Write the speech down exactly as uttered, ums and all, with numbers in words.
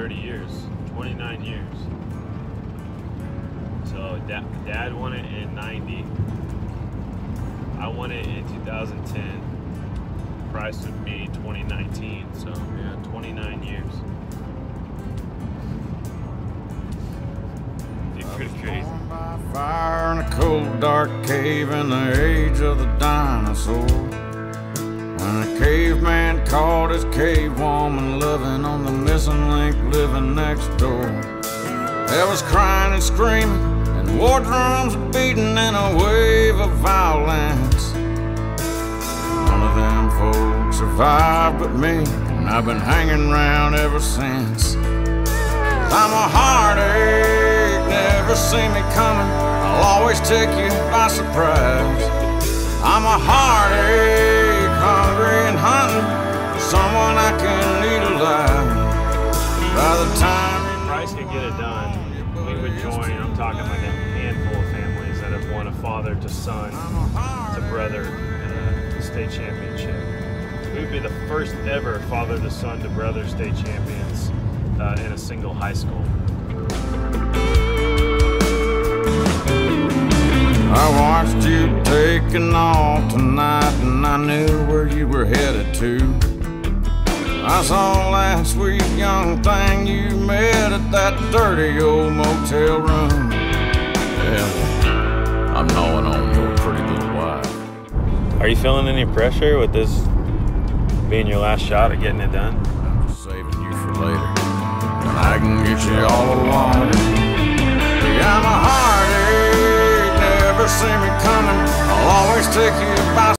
thirty years, twenty-nine years. So dad, dad won it in ninety. I won it in two thousand ten. Price would be twenty nineteen. So yeah, twenty-nine years. It's pretty crazy. By fire in a cold dark cave in the age of the dinosaur. When a caveman caught his cave woman loving on the missing link living next door. There was crying and screaming and war drums beating in a wave of violence. None of them folks survived but me, and I've been hanging around ever since. I'm a heartache, never see me coming, I'll always take you by surprise. I'm a heartache, hungry and hunting for someone I can eat alive. By the time Price could get it done, we would join, I'm talking like a handful of families that have won a father to son to brother uh, state championship. We would be the first ever father to son to brother state champions uh, in a single high school. I watched you taking off tonight, and I knew where you were headed to. I saw that sweet young thing you met at that dirty old motel room. Yeah, I'm gnawing on your pretty little wife. Are you feeling any pressure with this being your last shot at getting it done? I'm just saving you for later, and I can get you all alone. Yeah, I'm a heartache, never see me coming, I'll always take you by